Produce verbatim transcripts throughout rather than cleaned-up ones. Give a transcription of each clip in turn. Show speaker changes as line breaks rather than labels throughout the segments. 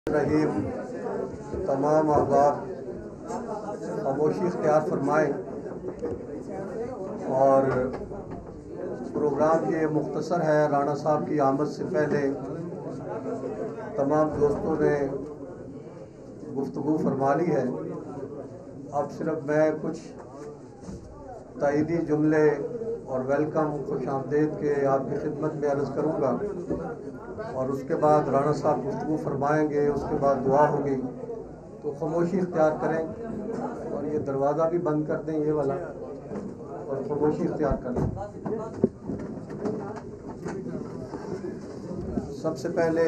रहीम तमाम अहबाब खामोशी इख्तियार फरमाएँ और प्रोग्राम ये मुख्तसर है। राणा साहब की आमद से पहले तमाम दोस्तों ने गुफ्तगू फरमा ली है। अब सिर्फ मैं कुछ तायदी जुमले और वेलकम खुश आमदेद के आपकी खिदमत में अर्ज़ करूँगा और उसके बाद राणा साहब गुफ्तगू फरमाएंगे, उसके बाद दुआ होगी। तो खामोशी इख्तियार करें और ये दरवाज़ा भी बंद कर दें ये वाला और खामोशी इख्तियार करें। सबसे पहले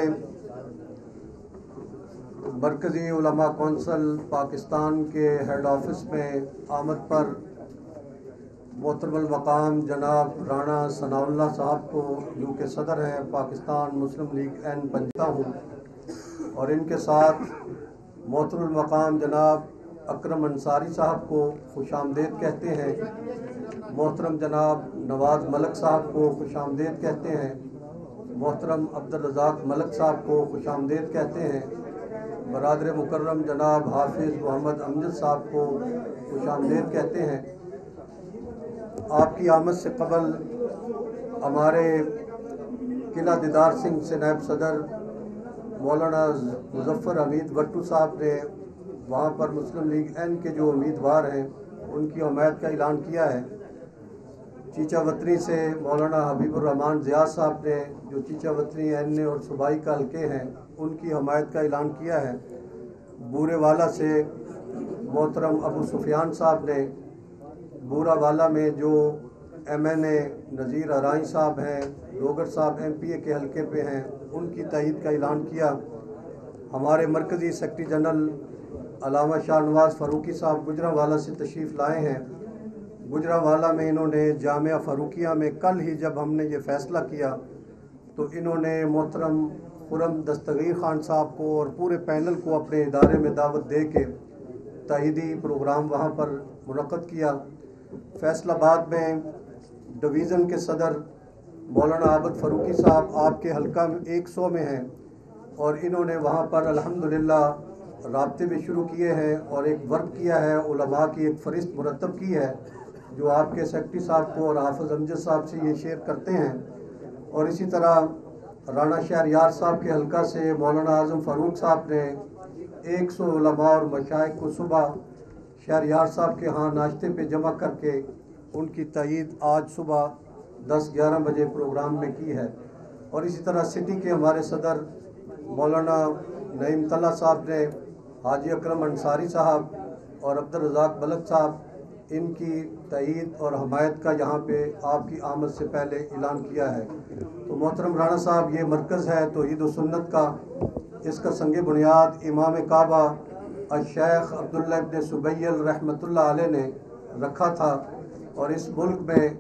मरकज़ी उलमा कौंसिल पाकिस्तान के हेड ऑफिस में आमद पर मोहतरम मकाम जनाब राणा सनाउल्लाह साहब को, जो कि सदर हैं पाकिस्तान मुस्लिम लीग एन पंजा हूँ, और इनके साथ मोहतरम मकाम जनाब अकरम अंसारी साहब को खुश आमदेद कहते हैं। मोहतरम जनाब नवाज मलक साहब को खुश आमदेद कहते हैं। मोहतरम अब्दुल रज़ाक मलक साहब को खुश आमदेद कहते हैं। बरादर मुकर्रम जनाब हाफिज़ मोहम्मद अमजद साहब को खुश आमदेद कहते हैं। आपकी आमद से कबल हमारे किला दीदार सिंह से नायब सदर मौलाना मुजफ्फर हमीद भट्टू साहब ने वहाँ पर मुस्लिम लीग एन के जो उम्मीदवार हैं उनकी हमायत का ऐलान किया है। चीचा वतनी से मौलाना हबीबुर रहमान ज़िया साहब ने, जो चीचा वतनी एन ए और सूबाई का हल्के हैं, उनकी हमायत का ऐलान किया है। बूरे वाला से मोहतरम अबू सुफियान साहब ने, बूरा वाला में जो एम एन ए नज़ीर अराई साहब हैं, डोगर साहब एम पी ए के हल्के पे हैं, उनकी तईद का ऐलान किया। हमारे मरकज़ी सेक्रेटरी जनरल अलामा शाह नवाज़ फ़ारूकी साहब गुजरांवाला से तशरीफ़ लाए हैं। गुजरांवाला में इन्होंने जामिया फ़ारूकिया में कल ही जब हमने ये फ़ैसला किया तो इन्होंने मोहतरम खुरम दस्तगीर ख़ान साहब को और पूरे पैनल को अपने इदारे में दावत दे के तईदी प्रोग्राम वहाँ पर मुनक़्क़द किया। फैसलाबाद में डिवीज़न के सदर मौलाना आबद फ़ारूकी साहब आपके हल्का में एक सौ में हैं और इन्होंने वहाँ पर अल्हम्दुलिल्लाह राब्ते भी शुरू किए हैं और एक वर्क किया है, उलमा की एक फ़रिस्त मुरतब की है, जो आपके सेक्रेटरी साहब को और हाफिज़ अमजद साहब से ये शेयर करते हैं। और इसी तरह राणा शहर साहब के हल्का से मौलाना आज़म फ़ारूक साहब ने एक सौ उलमा और मशाइख को सुबह शहर साहब के यहाँ नाश्ते पे जमा करके उनकी तईद आज सुबह दस ग्यारह बजे प्रोग्राम में की है। और इसी तरह सिटी के हमारे सदर मौलाना नईम तल्ला साहब ने हाजी अकरम अंसारी साहब और अब्दुल रज़ाक मलक साहब, इनकी तईद और हमायत का यहाँ पे आपकी आमद से पहले ऐलान किया है। तो मोहतरम राणा साहब, ये मरकज़ है तौहीद व सुन्नत का, इसका संग बुनियाद इमाम काबा शेख अब्दुल्ला इब्न सुबैल रहमतुल्लाह अलैह ने रखा था। और इस मुल्क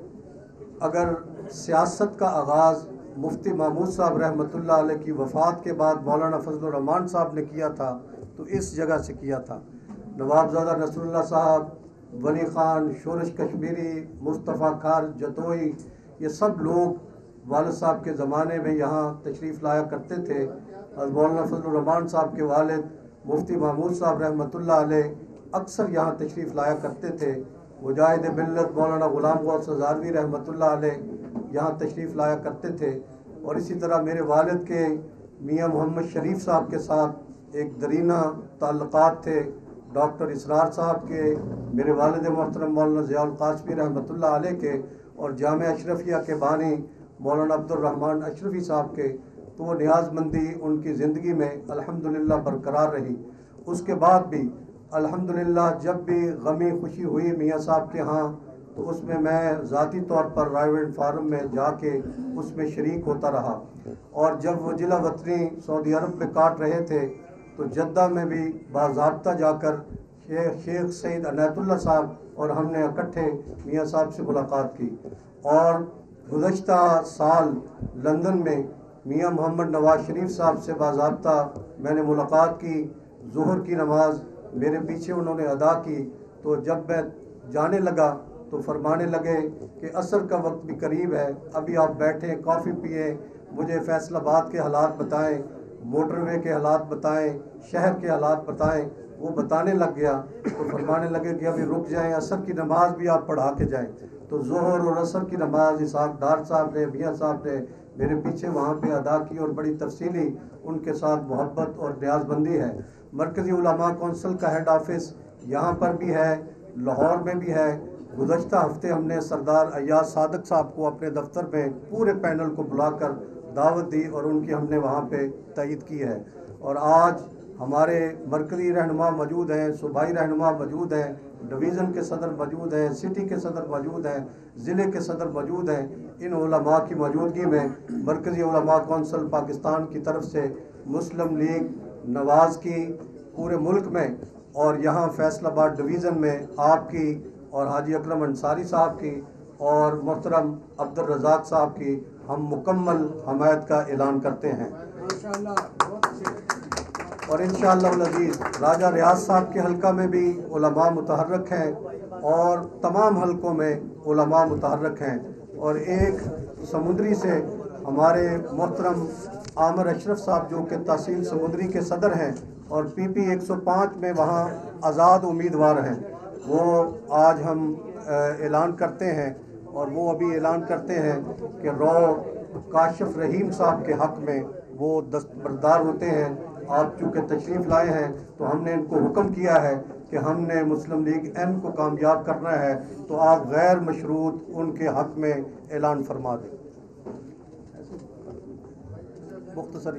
में अगर सियासत का आगाज़ मुफ्ती महमूद साहब रहमतुल्लाह अलैह की वफ़ात के बाद मौलाना फजल रहमान साहब ने किया था तो इस जगह से किया था। नवाबज़ादा नसरुल्लाह साहब, वली ख़ान, शोरश कश्मीरी, मुस्तफ़ा खार जतोई, ये सब लोग वालिद साहब के ज़माने में यहाँ तशरीफ़ लाया करते थे। मौलाना फजल रहमान साहब के वालिद मुफ्ती महमूद साहब रहमतुल्लाह अलैह अक्सर यहाँ तशरीफ़ लाया करते थे। मुजाहिद मिल्लत मौलाना ग़ुलाम गौस हज़ारवी रहमतुल्लाह अलैह यहाँ तशरीफ़ लाया करते थे। और इसी तरह मेरे वालिद के मियाँ मोहम्मद शरीफ साहब के साथ एक दरीना ताल्लुक़ात थे। डॉक्टर इसरार साहब के, मेरे वालिद मोहतरम मौलाना ज़ियाउल क़ासमी रहमतुल्लाह अलैह के, और जामिया अशरफिया के बानी मौलाना अब्दुल रहमान अशरफी साहब के। तो वो नियाज़मंदी उनकी ज़िंदगी में अल्हम्दुलिल्लाह बरकरार रही। उसके बाद भी अल्हम्दुलिल्लाह जब भी गमी खुशी हुई मियाँ साहब के यहाँ तो उसमें मैं ज़ाती तौर पर राइवेंट फार्म में जाके उसमें शरीक होता रहा। और जब वो जिला वतनी सऊदी अरब में काट रहे थे तो जद्दा में भी बाज़ाब्ता जाकर शेख शेख सईद अनायतुल्लाह साहब और हमने इकट्ठे मियाँ साहब से मुलाकात की। और गुज़श्ता साल लंदन में मियाँ मोहम्मद नवाज शरीफ साहब से बाज़ाब्ता मैंने मुलाकात की। ज़ुहर की नमाज मेरे पीछे उन्होंने अदा की। तो जब मैं जाने लगा तो फरमाने लगे कि असर का वक्त भी करीब है, अभी आप बैठें, कॉफ़ी पिए, मुझे फैसलाबाद के हालात बताएं। मोटर वे के हालात बताएं, शहर के हालात बताएं। वो बताने लग गया तो फरमाने लगे कि अभी रुक जाएं, असर की नमाज भी आप पढ़ा के जाएं। तो ज़ोहर और असर की नमाज इसहाक डार साहब ने, मियाँ साहब ने मेरे पीछे वहाँ पे अदा की और बड़ी तफसीली उनके साथ मोहब्बत और न्याज़बंदी है। मरकज़ी उलमा कौंसिल का हेड ऑफिस यहाँ पर भी है, लाहौर में भी है। गुज़श्ता हफ्ते हमने सरदार अय्याज सादक साहब को अपने दफ्तर में पूरे पैनल को बुलाकर दावत दी और उनकी हमने वहाँ पे तईद की है। और आज हमारे मरकज़ी रहनुमा मौजूद हैं, सूबाई रहनुमा मौजूद हैं, डिवीज़न के सदर मौजूद हैं, सिटी के सदर मौजूद हैं, ज़िले के सदर मौजूद हैं। इन उलमा की मौजूदगी में मरकज़ी उलमा कौंसिल पाकिस्तान की तरफ से मुस्लिम लीग नवाज़ की पूरे मुल्क में और यहाँ फैसलाबाद डिवीज़न में आपकी और हाजी अकरम अंसारी साहब की और मोहतरम अब्दुल रज़ाक साहब की हम मुकम्मल हमायत का ऐलान करते हैं। और इंशाअल्लाह अज़ीज़ राजा रियाज साहब के हल्का में भी उलमा मुतहर्रक हैं और तमाम हल्कों में उलमा मुतहर्रक हैं। और एक समुद्री से हमारे मोहतरम आमिर अशरफ साहब जो कि तहसील समुद्री के सदर हैं और पी पी एक सौ पाँच में वहाँ आज़ाद उम्मीदवार हैं, वो आज हम ऐलान करते हैं और वो अभी ऐलान करते हैं कि रो काशिफ रहीम साहब के हक़ में वो दस्तबरदार होते हैं। आप चूँकि तशरीफ़ लाए हैं तो हमने इनको हुक्म किया है कि हमने मुस्लिम लीग एन को कामयाब करना है, तो आप गैर मशरूत उनके हक़ में ऐलान फरमा दें। मुख्तसर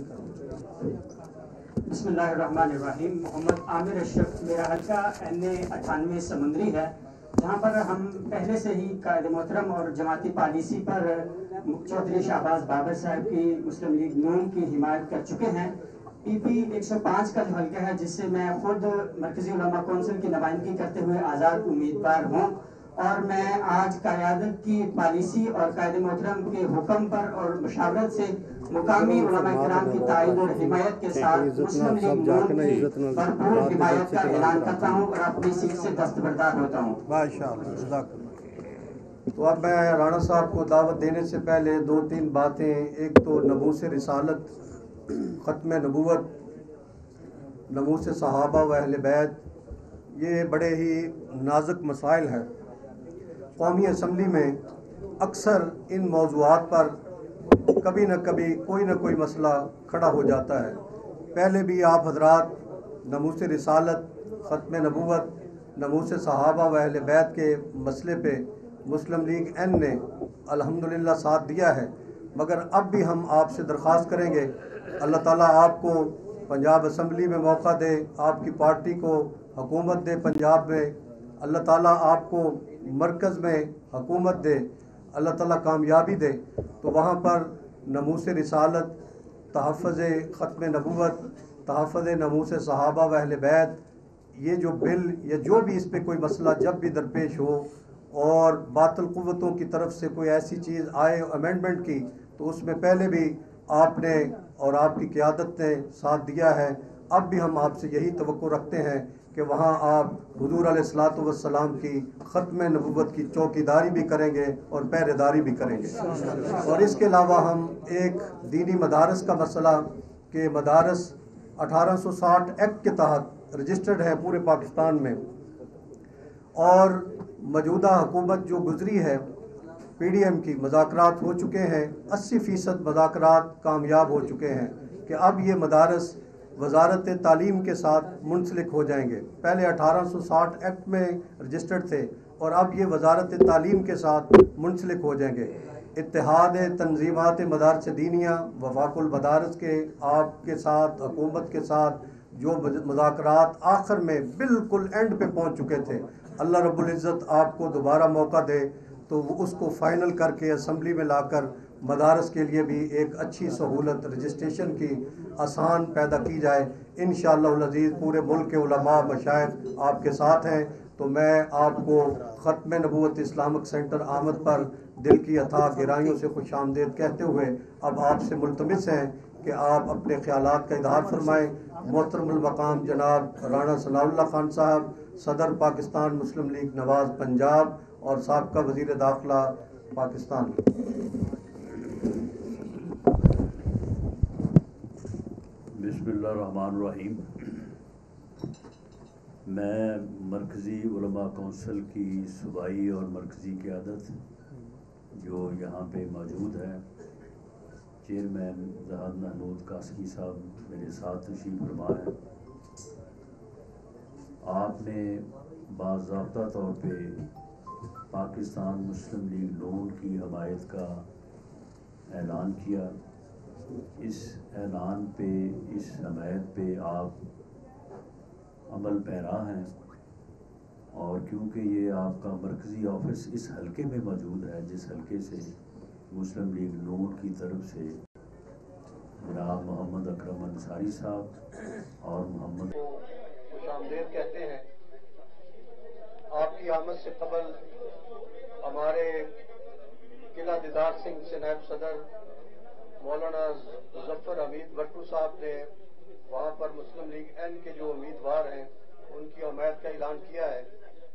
बिस्मिल्लाहिर्रहमानिर्रहीम। मोहम्मद आमिर अशरफ, मेरा हल्का एन ए अठानवे समुंदरी है, जहाँ पर हम पहले से ही कायद मोहतरम और जमाती पॉलिसी पर चौधरी शाहबाज बाबर साहब की मुस्लिम लीग नून की हिमायत कर चुके हैं। पी पी एक सौ पाँच का जो हल्का है जिससे मैं खुद मरकज़ी उलमा कौंसिल की नुमाइंदगी करते हुए आज़ाद उम्मीदवार हूँ, और मैं आज क़यादत की पॉलिसी और कायद मोहतरम के हुक्म पर और मशावरत से मुकामी उलमा किराम की ताईद और हिमायत के साथ मुस्लिम लीग नून की भरपूर हिमायत का ऐलान करता हूँ और अपनी सीट से दस्तबरदार होता हूँ।
माशाअल्लाह। तो अब मैं राणा साहब को दावत देने से पहले दो तीन बातें, एक तो नमूस रिसालत, ख़त्म नबूवत, नमूस सहाबा व अहले बैत, ये बड़े ही नाजुक मसाइल हैं। कौमी असम्बली में अक्सर इन मौज़ूआत पर कभी न कभी कोई न कोई मसला खड़ा हो जाता है। पहले भी आप हजरात नमूस रिसालत, ख़त्म नबूवत, नमूस सहाबा व अहले बैत के मसले पे मुस्लिम लीग एन ने अल्हम्दुलिल्लाह साथ दिया है, मगर अब भी हम आपसे दरख्वास्त करेंगे अल्लाह ताला आपको पंजाब असम्बली में मौका दे, आपकी पार्टी को हुकूमत दे पंजाब में, अल्लाह ताला आपको मरकज़ में हुकूमत दे, अल्लाह ताला कामयाबी दे। तो वहाँ पर नमूस रिसालत, तहफ़्फ़ुज़ ख़त्म नबूवत, तहफ़्फ़ुज़ नमूस सहाबा व अहले बैत, ये जो बिल या जो भी इस पर कोई मसला जब भी दरपेश हो और बातिल क़ुव्वतों की तरफ से कोई ऐसी चीज़ आए अमेंडमेंट की, तो उसमें पहले भी आपने और आपकी क़यादत ने साथ दिया है। अब भी हम आपसे यही तवक्को रखते हैं कि वहाँ आप हुज़ूर अलैहिस्सलातु वस्सलाम की ख़त्म नबूवत की चौकीदारी भी करेंगे और पहरेदारी भी करेंगे। और इसके अलावा हम एक दीनी मदारस का मसला कि मदारस अठारह सौ साठ एक्ट के तहत रजिस्टर्ड है पूरे पाकिस्तान में, और मौजूदा हुकूमत जो गुज़री है पी डी एम की मुज़ाकरात हो चुके हैं, अस्सी फ़ीसद मुज़ाकरात कामयाब हो चुके हैं कि अब ये मदारस वजारत तालीम के साथ मुंसलिक हो जाएंगे। पहले अठारह सौ साठ एक्ट में रजिस्टर्ड थे और अब ये वजारत तालीम के साथ मुंसलिक हो जाएंगे। इत्तेहाद तंजीमात मदारस दीनिया वफाकुल मदारस के आपके साथ हुकूमत के साथ जो मुज़ाकरात आखिर में बिल्कुल एंड पे पहुंच चुके थे, अल्लाह रब्बुल इज़्ज़त आपको दोबारा मौका दे तो वो उसको फ़ाइनल करके असम्बली में लाकर मदारस के लिए भी एक अच्छी सहूलत रजिस्ट्रेशन की आसान पैदा की जाए। इंशाअल्लाह अज़ीज़ पूरे मुल्क के उलमा मशाइख आपके साथ हैं। तो मैं आपको ख़त्म नबूवत इस्लामिक सेंटर आमद पर दिल की अथाह गहराइयों से खुश आमदीद कहते हुए अब आपसे मुल्तमिस हैं कि आप अपने ख़यालात का इज़हार फरमाएँ। मोहतरमुल मकाम जनाब राणा सनाउल्लाह खान साहब, सदर पाकिस्तान मुस्लिम लीग नवाज़ पंजाब और साबका वज़ीर दाखिला पाकिस्तान।
बिस्मिल्लाहिर्रहमानिर्रहीम। मैं मरकज़ी उलमा कौंसिल की सूबाई और मरकज़ी क़यादत जो यहाँ पे मौजूद है, चेयरमैन ज़ाहिद महमूद कासमी साहब मेरे साथ तशरीफ़ फरमा है। आपने बाज़ाब्ता तौर पे पाकिस्तान मुस्लिम लीग नून की हमायत का ऐलान किया। इस ऐलान पे, इस हमायत पे आप अमल पैरा हैं, और क्योंकि ये आपका मरकज़ी ऑफिस इस हलके में मौजूद है, जिस हलके से मुस्लिम लीग नून की तरफ से जनाब मोहम्मद अकरम अंसारी साहब और मोहम्मद
को खुशामदीद कहते हैं। आपकी आमद से कबल हमारे किला दीदार सिंह से नायब सदर मौलाना ज़फर हमीद भट्टू साहब ने वहाँ पर मुस्लिम लीग एन के जो उम्मीदवार हैं उनकी हमायत का ऐलान किया है।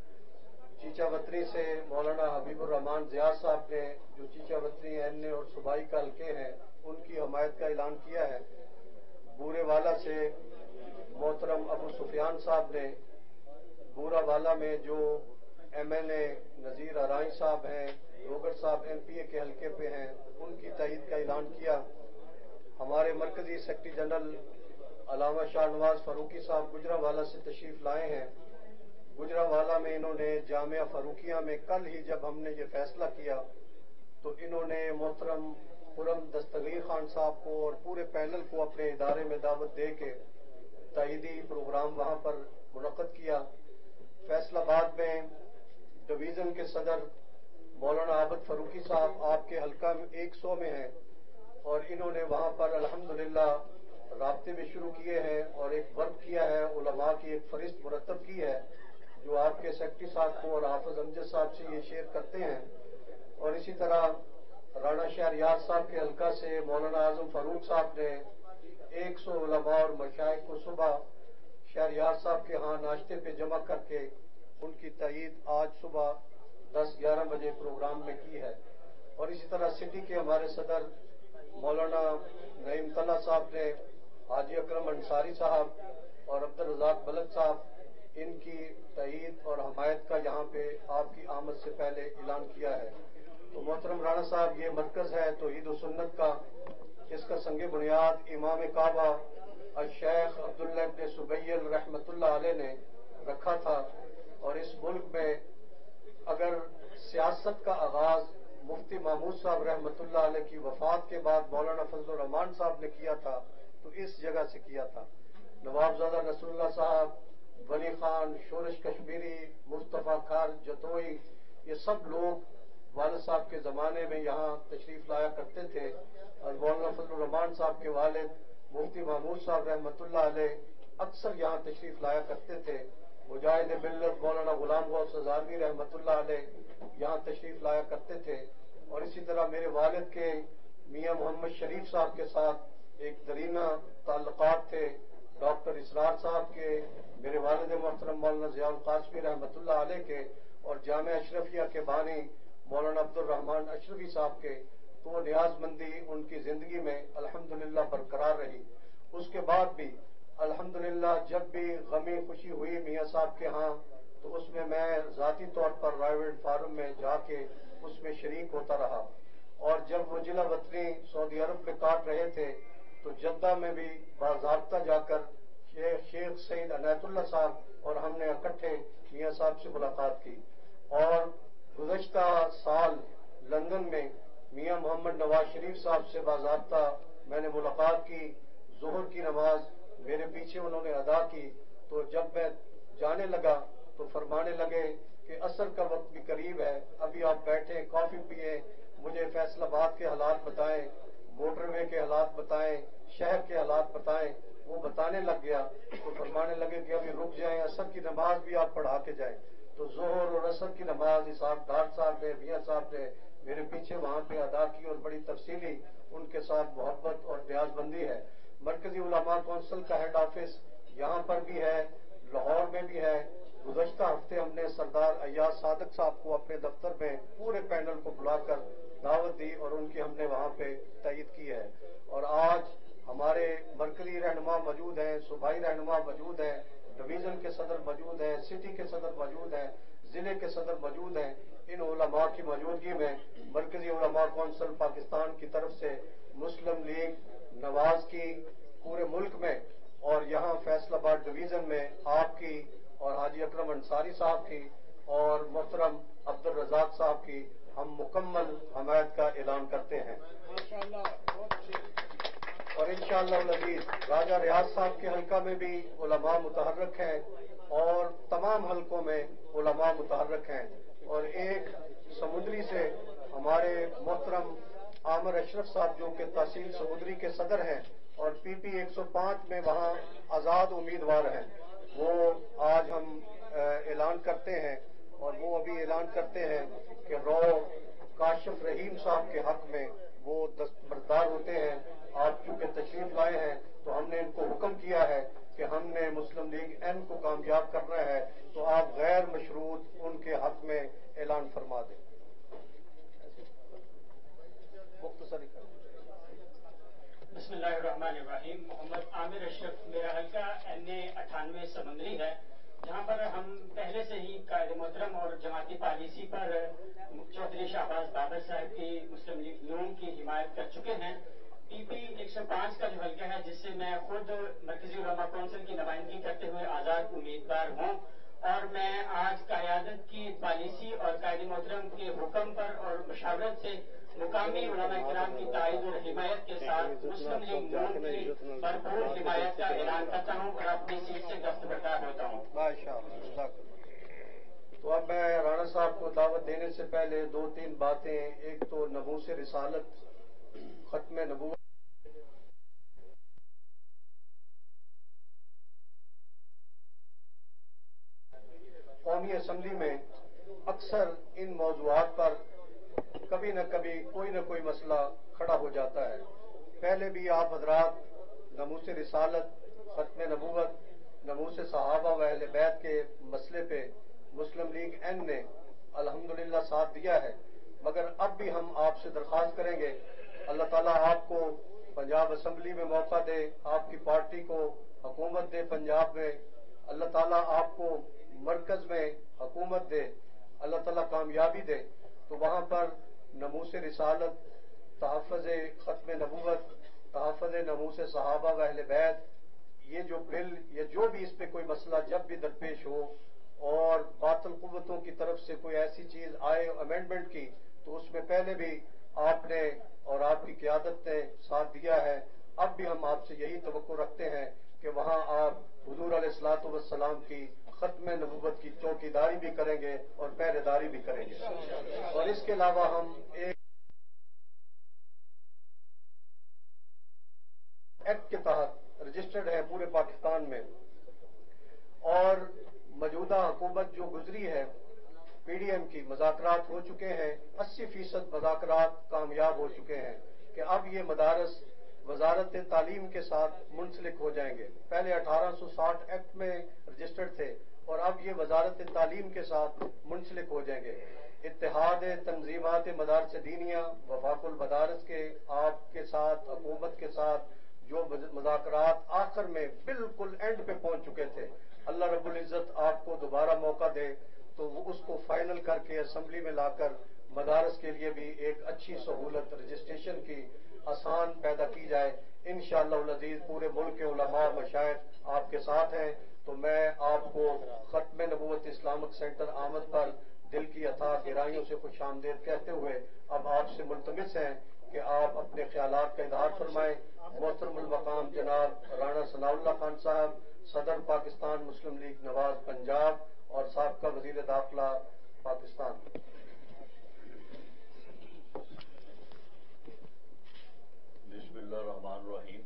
चीचा वतनी से मौलाना हबीबुर रहमान ज़िया साहब ने, जो चीचा वतनी एन और सूबाई का हल्के हैं, उनकी हमायत का ऐलान किया है। बूरेवाला से मोहतरम अबू सुफियान साहब ने, बूरावाला में जो एम एन ए नज़ीर अराई साहब हैं, रोगर साहब एम पी ए के हल्के पे हैं, उनकी तईद का ऐलान किया। हमारे मरकजी सेक्रेटरी जनरल अलामा शाह नवाज फारूकी साहब गुजरावाला से तशरीफ लाए हैं। गुजरावाला में इन्होंने जामिया फारूकिया में कल ही जब हमने ये फैसला किया तो इन्होंने मोहतरम खुरम दस्तगीर खान साहब को और पूरे पैनल को अपने इदारे में दावत दे के तईदी प्रोग्राम वहां पर मुनक्कद किया। फैसलाबाद में डिवीजन के सदर मौलाना आबद फारूकी साहब आपके हल्का में एक सौ में हैं, और इन्होंने वहां पर अल्हम्दुलिल्लाह राब्ते भी शुरू किए हैं और एक वर्क किया है, उलमा की एक फरिस्त मुरतब की है, जो आपके सेक्रेटरी साहब को और हाफिज अमजद साहब से ये शेयर करते हैं। और इसी तरह राणा शहरियार साहब के हल्का से मौलाना आजम फारूक साहब ने एक सौ उलमा और मशाइख को सुबह शहरियार साहब के यहाँ नाश्ते पे जमा करके उनकी तईद आज सुबह दस ग्यारह बजे प्रोग्राम में की है। और इसी तरह सिटी के हमारे सदर मौलाना नईम तल्ला साहब ने हाजी अकरम अंसारी साहब और अब्दुल रज़ाक बलद साहब, इनकी तईद और हमायत का यहाँ पे आपकी आमद से पहले ऐलान किया है। तो मोहतरम राणा साहब, ये मरकज है तौहीद व सुन्नत का, इसका संगे बुनियाद इमाम काबा शेख अब्दुल्लाह इब्न सुबैल रहमतुल्लाह अलैह ने रखा था। और इस मुल्क में अगर सियासत का आगाज मुफ्ती महमूद साहब रहमतुल्लाह अलैह की वफात के बाद मौलाना फजलुर रहमान साहब ने किया था तो इस जगह से किया था। नवाबजादा रसूलुल्लाह साहब, वली खान, शोरश कश्मीरी, मुस्तफा खार जतोई, ये सब लोग वालिद साहब के ज़माने में यहाँ तशरीफ लाया करते थे। और मौलाना फजलुर रहमान साहब के वालिद मुफ्ती महमूद साहब रहमतुल्लाह अलैह अक्सर यहाँ तशरीफ लाया करते थे। मुजाहिद मिल्लत मौलाना गुलाम गौस हज़ारवी रहमतुल्लाह अलैह यहाँ तशरीफ लाया करते थे। और इसी तरह मेरे वालिद के मियां मोहम्मद शरीफ साहब के साथ एक दरीना ताल्लुकात थे। डॉक्टर इसरार साहब के, मेरे वालिद मोहतरम मौलाना ज़िया कासमी रहमतुल्लाह अलैह के, और जामिया अशरफिया के बानी मौलाना अब्दुल रहमान अशरफी साहब के, तो वो न्याजमंदी उनकी जिंदगी में अल्हम्दुलिल्लाह बरकरार रही। उसके बाद भी अल्हम्दुलिल्लाह जब भी गमी खुशी हुई मियाँ साहब के यहाँ, तो उसमें मैं ज़ाती तौर पर रायवेड फार्म में जाके उसमें शरीक होता रहा। और जब वो जिला वतनी सऊदी अरब में काट रहे थे तो जद्दा में भी बाज़ाब्ता जाकर शेख शेख सईद अनायतुल्लाह साहब और हमने इकट्ठे मियाँ साहब से मुलाकात की। और गुज़श्ता साल लंदन में मियाँ मोहम्मद नवाज शरीफ साहब से बाज़ाब्ता मैंने मुलाकात की। ज़ोहर की नमाज मेरे पीछे उन्होंने अदा की। तो जब मैं जाने लगा तो फरमाने लगे कि असर का वक्त भी करीब है, अभी आप बैठें, कॉफी पिए, मुझे फैसलाबाद के हालात बताएं, मोटरवे के हालात बताएं, शहर के हालात बताएं। वो बताने लग गया तो फरमाने लगे कि अभी रुक जाएं, असर की नमाज भी आप पढ़ा के जाएं। तो जोहर और असर की नमाज इसाक डार साहब ने, मियाँ साहब ने मेरे पीछे वहां पे अदा की और बड़ी तफसीली उनके साथ मोहब्बत और ब्याजबंदी है। मरकजी उलमा कौंसिल का हेड ऑफिस यहाँ पर भी है, लाहौर में भी है। गुज़श्ता हफ्ते हमने सरदार अय्याज सादिक साहब को अपने दफ्तर में पूरे पैनल को बुलाकर दावत दी और उनकी हमने वहां पे तईद की है। और आज हमारे मरकजी रहनुमा मौजूद हैं, सूबाई रहनुमा मौजूद हैं, डिवीज़न के सदर मौजूद हैं, सिटी के सदर मौजूद हैं, ज़िले के सदर मौजूद हैं। इन उलमा की मौजूदगी में मरकजी उलमा कौंसिल पाकिस्तान की तरफ से मुस्लिम लीग नवाज की पूरे मुल्क में और यहाँ फैसलाबाद डिवीज़न में आपकी और हाजी अकरम अंसारी साहब की और मोहतरम अब्दुल रज़ाक साहब की हम मुकम्मल हमायत का ऐलान करते हैं। और इंशाअल्लाह अज़ीज़ राजा रियाज साहब के हल्का में भी उलमा मुतहर्रक हैं और तमाम हल्कों में उलमा मुतहर्रक हैं। और एक समुद्री से हमारे मोहतरम आमिर अशरफ साहब जो कि तहसील समुद्री के सदर हैं और पीपी एक सौ पाँच में वहाँ आज़ाद उम्मीदवार हैं, वो आज हम ऐलान करते हैं और वो अभी ऐलान करते हैं कि रो काशिफ रहीम साहब के हक में वो दस्तबरदार होते हैं। आप चूंकि तशरीफ लाए हैं तो हमने इनको हुक्म किया है कि हमने मुस्लिम लीग एन को कामयाब करना है, तो आप गैर मशरूत उनके हक में ऐलान फरमा दें। मुख्तसर
बिस्मिल्लाहिर्रहमानिर्रहीम। मोहम्मद आमिर अशरफ मेरा हल्का एन ए अठानवे समंदरी है, जहाँ पर हम पहले से ही कायदे मोहतरम और जमाती पॉलिसी पर चौधरी शाहबाज बाबर साहब की मुस्लिम लीग नून की हिमायत कर चुके हैं। पीपी एक सौ पाँच का जो हल्का है जिससे मैं खुद मरकजी उलमा कौंसिल की नुमाइंदगी करते हुए आज़ाद उम्मीदवार हूँ, और मैं आज क़यादत की पॉलिसी और कायदे मोहतरम के हुक्म पर और मशावरत से मुकामी उलमा किराम की ताईद और हिमायत के साथ मुस्लिम लीग नून की भरपूर हिमायत का ऐलान करता हूँ और अपनी सीट से दस्तबरदार होता हूँ।
माशाअल्लाह। तो अब मैं राणा साहब को दावत देने से पहले दो तीन बातें, एक तो नबूस रिसालत खत्म नबूवत कौमी असम्बली में अक्सर इन मौज़ूआत पर कभी न कभी कोई न कोई मसला खड़ा हो जाता है। पहले भी आप हजरात नमूस रिसालत खत्म नबूवत नमूस सहाबा व अहले बैत के मसले पे मुस्लिम लीग एन ने अल्हम्दुलिल्लाह साथ दिया है, मगर अब भी हम आपसे दरख्वास्त करेंगे अल्लाह ताला आपको पंजाब असम्बली में मौका दे, आपकी पार्टी को हुकूमत दे पंजाब में, अल्लाह ताला आपको मरकज में हुकूमत दे, अल्लाह ताला कामयाबी दे, तो वहां पर नमूस रिसालत, तहफ़्फ़ुज़ खत्म नबूवत, तहफ़्फ़ुज़ नमूस सहाबा व अहले बैत, ये जो बिल या जो भी इस पे कोई मसला जब भी दरपेश हो और बातिल कुव्वतों की तरफ से कोई ऐसी चीज आए अमेंडमेंट की, तो उसमें पहले भी आपने और आपकी क़यादत ने साथ दिया है। अब भी हम आपसे यही तवक्को रखते हैं कि वहां आप हुजूर अलैहिस्सलातु वस्सलाम की खत्म नबूवत की चौकीदारी भी करेंगे और पहरेदारी भी करेंगे। और इसके अलावा हम एक एक्ट के तहत रजिस्टर्ड है पूरे पाकिस्तान में, और मौजूदा हुकूमत जो गुजरी है पीडीएम की, मज़ाकरात हो चुके हैं, अस्सी फीसद मज़ाकरात कामयाब हो चुके हैं कि अब ये मदारस वजारत तालीम के साथ मुंसलिक हो जाएंगे। पहले अठारह सौ साठ एक्ट में रजिस्टर्ड थे और अब ये वजारत तालीम के साथ मुंसलिक हो जाएंगे। इत्तेहाद तंजीमात मदारस दीनिया वफाकुल मदारस के आपके साथ हुकूमत के साथ जो मुज़ाकरात आखिर में बिल्कुल एंड पे पहुंच चुके थे, अल्लाह रब्बुल इज्जत आपको दोबारा मौका दे तो वो उसको फाइनल करके असेंबली में लाकर मदारस के लिए भी एक अच्छी सहूलत रजिस्ट्रेशन की आसान पैदा की जाए। इंशाअल्लाह अज़ीज़ पूरे मुल्क के उलमा मशाइख आपके साथ हैं, तो मैं आपको खत्म नबूवत इस्लामिक सेंटर आमद पर दिल की अथाह गहराइयों से खुश आमदेद कहते हुए अब आपसे मुल्तमिस हैं कि आप अपने ख्यालात का इजहार फरमाएं। मोहतरमुल मकाम जनाब राणा सनाउल्लाह खान साहब, सदर पाकिस्तान मुस्लिम लीग नवाज पंजाब और साबका वजीर दाखिला पाकिस्तान।
बिस्मिल्लाहिर्रहमानिर्रहीम।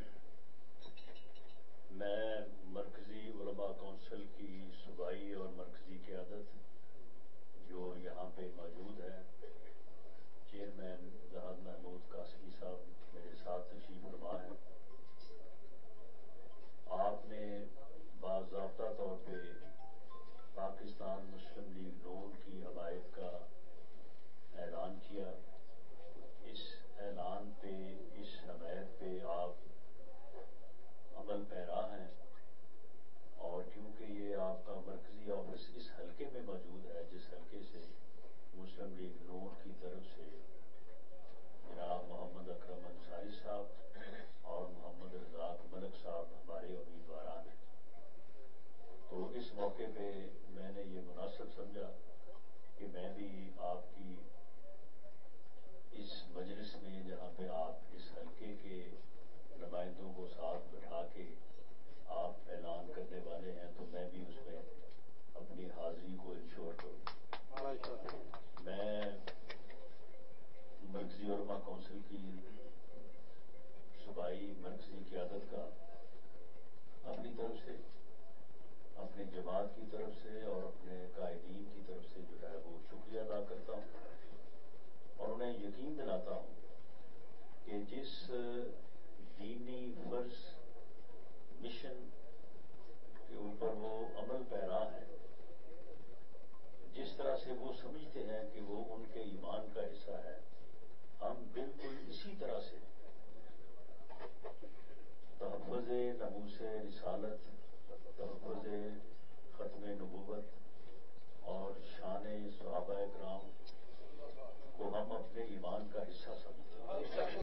मैं मरकजी उलमा कौंसिल की सूबाई और मरकजी क़यादत जो यहाँ पे मौजूद है, चेयरमैन ज़ाहिद महमूद कासमी साहब मेरे साथ तशरीफ फरमा है। आपने बाज़ाब्ता तौर पे पाकिस्तान मुस्लिम लीग नून की हमायत का ऐलान किया। इस ऐलान पे, इस हमायत पे आप अमल पैरा हैं, और क्योंकि ये आपका मरकजी ऑफिस इस हलके में मौजूद है जिस हलके से मुस्लिम लीग नून की तरफ से जनाब मोहम्मद अकरम अंसारी साहब और मोहम्मद रजाक मलिक साहब हमारे उम्मीदवार हैं, तो इस मौके पे मैंने ये मुनासिब समझा कि मैं भी आपकी इस मजलिस में जहाँ पे आप इस हलके के नुमाइंदों को साथ बिठा के आप ऐलान करने वाले हैं, तो मैं भी उसमें अपनी हाजिरी को इंश्योर करूँ। मैं मरकजी उलमा काउंसिल की सूबाई मरकजी क़यादत का अपनी तरफ से, अपनी जमात की तरफ से और अपने कायदीन की तरफ से जो है वो शुक्रिया अदा करता हूँ और उन्हें यकीन दिलाता हूँ कि जिस दीनी फर्ज मिशन के ऊपर वो अमल पैरा है, जिस तरह से वो समझते हैं कि वो उनके ईमान का हिस्सा है, हम बिल्कुल इसी तरह से तहफ़्फ़ुज़े नमूसे रिसालत, तहफ़्फ़ुज़े ख़त्मे नबूवत और शाने सहाबाए किराम को हम अपने ईमान का हिस्सा समझते हैं।